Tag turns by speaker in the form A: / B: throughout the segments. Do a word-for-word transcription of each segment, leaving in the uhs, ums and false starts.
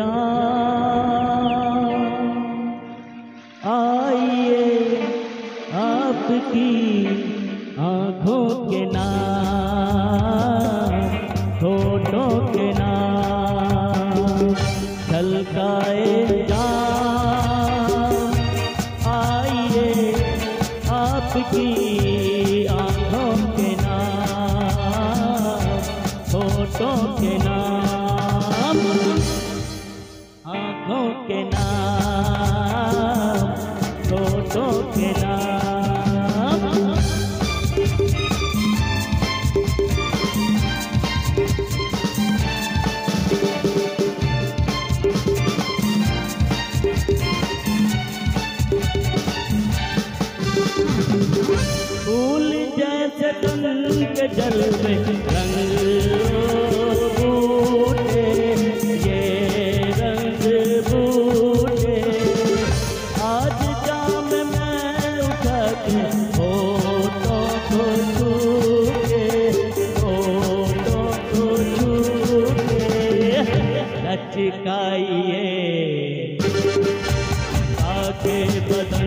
A: आइए आपकी आँखों के नाम, होठों के नाम छलकाए जाम। आइए आपकी आँखों के नाम, होठों के नाम, आँखों के नाम, होठों के नाम। फूल जैसे तन के जल में रंग बूटे, ये रंग बूटे आज जाम में उठा के होठों को छू के, होठों को छू के लचकाइए आके बदन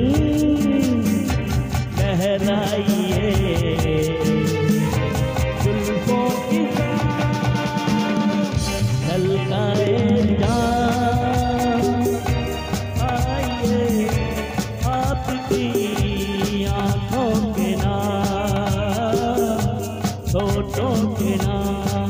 A: लहराइए जुल्फों की झलकाए जाम। आइए आपकी आँखों के नाम, होठों के नाम।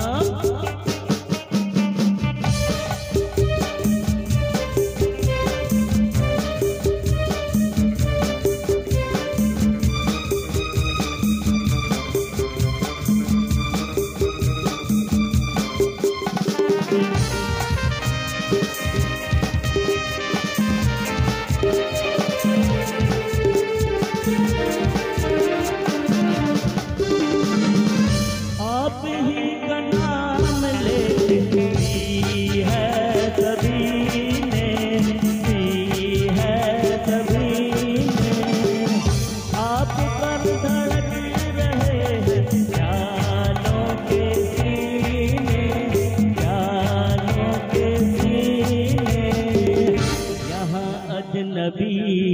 A: आप ही का नाम लेते पी है सभी ने, पी है सभी ने। आप पर धड़क रहे हैं ख्यालों के सीने, ख्यालों के सीने। यहाँ अजनबी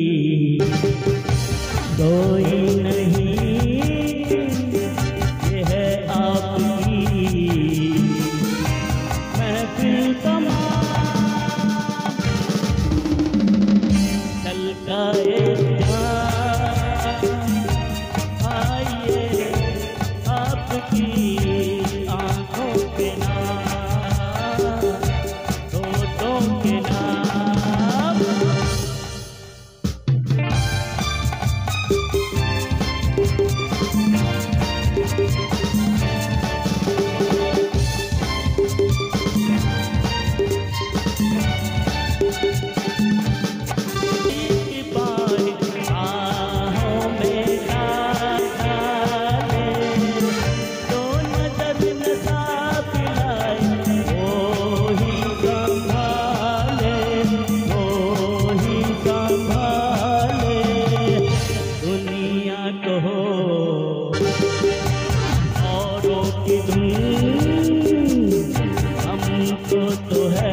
A: कोई नहीं, ये है आपकी महफिल तमाम छलकाए जाम। आइए आपकी आँखों के नाम, होठों के नाम। हमको तो है